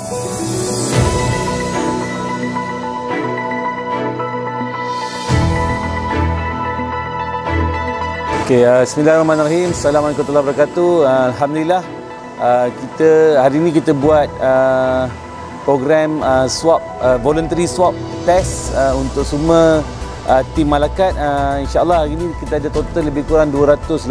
Okay, Bismillahirrahmanirrahim. Assalamualaikum warahmatullahi wabarakatuh. Alhamdulillah, kita hari ini kita buat program swab, voluntary swab test untuk semua tim Malakat. InsyaAllah hari ini kita ada total lebih kurang 289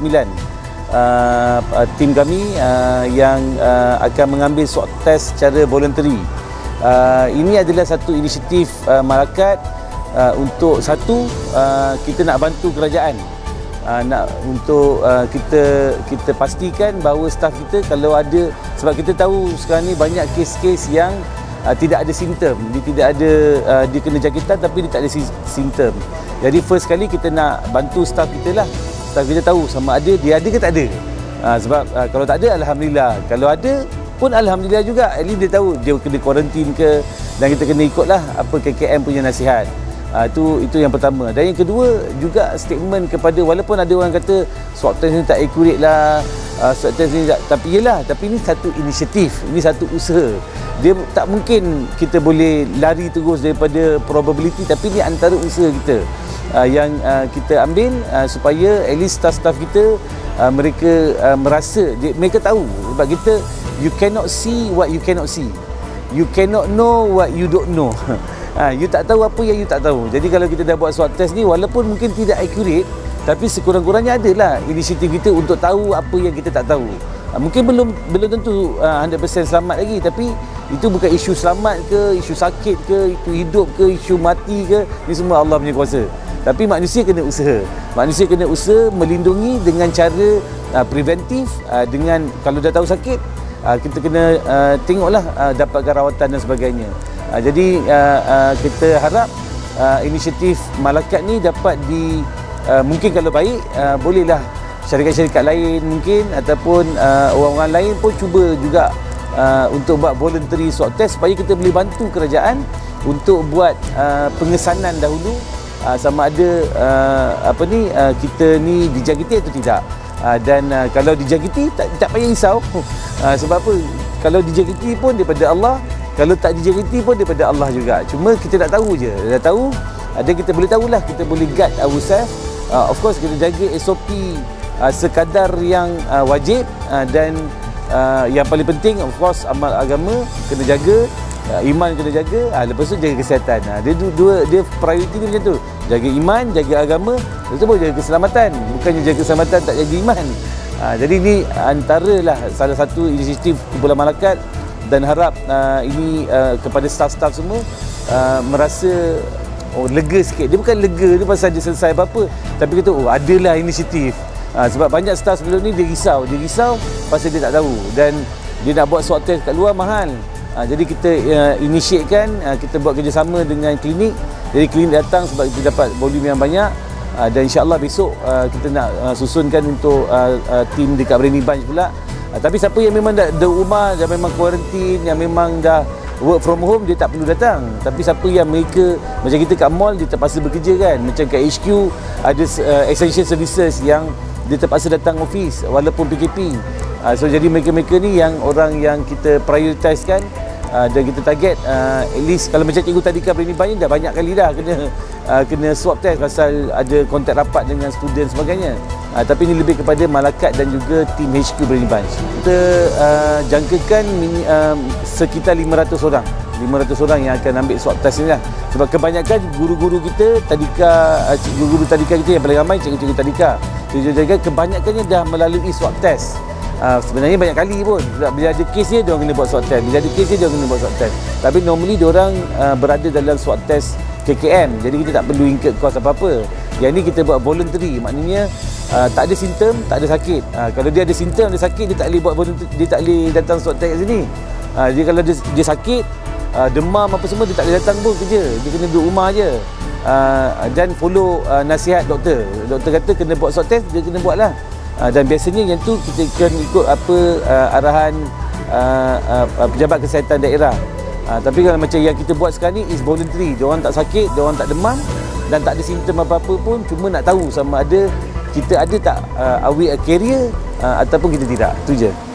tim kami yang akan mengambil swab test secara voluntary. Ini adalah satu inisiatif Malakat untuk kita nak bantu kerajaan. Untuk kita pastikan bahawa staf kita kalau ada, sebab kita tahu sekarang ni banyak kes-kes yang tidak ada simptom, dia tidak ada dia kena jangkitan tapi dia tak ada simptom. Jadi first kali kita nak bantu staf kita lah, staf kita tahu sama ada dia ada ke tak ada. Sebab kalau tak ada, alhamdulillah, kalau ada pun alhamdulillah juga, at least dia tahu dia kena kuarantin ke, dan kita kena ikutlah apa KKM punya nasihat. Itu yang pertama. Dan yang kedua juga statement kepada, walaupun ada orang kata swab test ni tak accurate lah, swab test ni tapi ini satu inisiatif, ini satu usaha. Dia tak mungkin kita boleh lari terus daripada probability, tapi ini antara usaha kita yang kita ambil supaya at least staff-staff kita mereka merasa, mereka tahu. Sebab kita, you cannot see what you cannot see, you cannot know what you don't know. You tak tahu apa yang you tak tahu. Jadi kalau kita dah buat swab test ni, walaupun mungkin tidak accurate, tapi sekurang-kurangnya adalah inisiatif kita untuk tahu apa yang kita tak tahu. Mungkin belum tentu 100% selamat lagi, tapi itu bukan isu selamat ke, isu sakit ke, isu hidup ke, isu mati ke, ni semua Allah punya kuasa. Tapi manusia kena usaha. Manusia kena usaha melindungi dengan cara preventif, dengan kalau dah tahu sakit, kita kena tengoklah dapatkan rawatan dan sebagainya. Jadi kita harap inisiatif Malakat ni dapat mungkin kalau baik, bolehlah syarikat-syarikat lain mungkin ataupun orang-orang lain pun cuba juga untuk buat voluntary swab test supaya kita boleh bantu kerajaan untuk buat pengesanan dahulu sama ada kita ni dijangkiti atau tidak. Dan kalau dijangkiti tak payah risau. Sebab apa? Kalau dijangkiti pun daripada Allah, kalau tak dijangkiti pun daripada Allah juga. Cuma kita nak tahu je. Dah tahu, dan kita boleh tahulah, kita boleh guard ourselves. Of course kita jaga SOP sekadar yang wajib, dan yang paling penting of course amal agama kena jaga, iman kena jaga, lepas tu jaga kesihatan. Dia priority dia macam tu. Jaga iman, jaga agama, lepas tu jaga keselamatan. Bukannya jaga keselamatan tak jaga iman. Jadi ini antaralah salah satu inisiatif Kumpulan Malakat, dan harap ini kepada staf-staf semua merasa lega sikit. Dia bukan lega dia pasal dia selesai apa-apa, tapi kita adalah inisiatif. Sebab banyak staf sebelum ni dia risau pasal dia tak tahu, dan dia nak buat swab test kat luar mahal. Jadi kita initiatekan, kita buat kerjasama dengan klinik. Jadi klinik datang sebab kita dapat volume yang banyak, dan insya-Allah besok kita nak susunkan untuk tim dekat Brani Bunch pula. Tapi siapa yang memang dah rumah, yang memang kuarantin, yang memang dah work from home, dia tak perlu datang. Tapi siapa yang mereka, macam kita kat mall, dia terpaksa bekerja kan. Macam kat HQ, ada essential services yang dia terpaksa datang office walaupun PKP. So jadi mereka-mereka ni yang orang yang kita prioritaskan, dan kita target at least kalau macam Cikgu Tadika Brani Bunch dah banyak kali dah kena swab test pasal ada kontak rapat dengan student sebagainya. Tapi ini lebih kepada Malakat dan juga tim HQ Brani Bunch. Kita jangkakan sekitar 500 orang yang akan ambil swab test ni lah. Sebab kebanyakan guru-guru kita guru-guru Tadika kita yang paling ramai Cikgu Tadika. Cikgu Tadika kebanyakannya dah melalui swab test. Sebenarnya banyak kali pun bila ada kes dia orang kena buat swab test, bila ada kes dia orang kena buat swab test. Tapi normally diorang berada dalam swab test KKM, jadi kita tak perlu incur kos apa-apa. Yang ni kita buat voluntary, maknanya tak ada simptom, tak ada sakit. Kalau dia ada simptom, ada sakit, dia tak boleh buat voluntary, dia tak boleh datang swab test kat sini. Dia kalau dia sakit, demam apa semua, dia tak boleh datang pun kerja, dia kena duduk rumah je. Dan follow nasihat doktor. Doktor kata kena buat swab test, dia kena buat lah. Dan biasanya yang tu kita akan ikut apa arahan pejabat kesihatan daerah. Tapi kalau macam yang kita buat sekarang ni is voluntary. Dia orang tak sakit, dia orang tak demam dan tak ada simptom apa-apa pun, cuma nak tahu sama ada kita ada tak are we a carrier ataupun kita tidak. Itu je.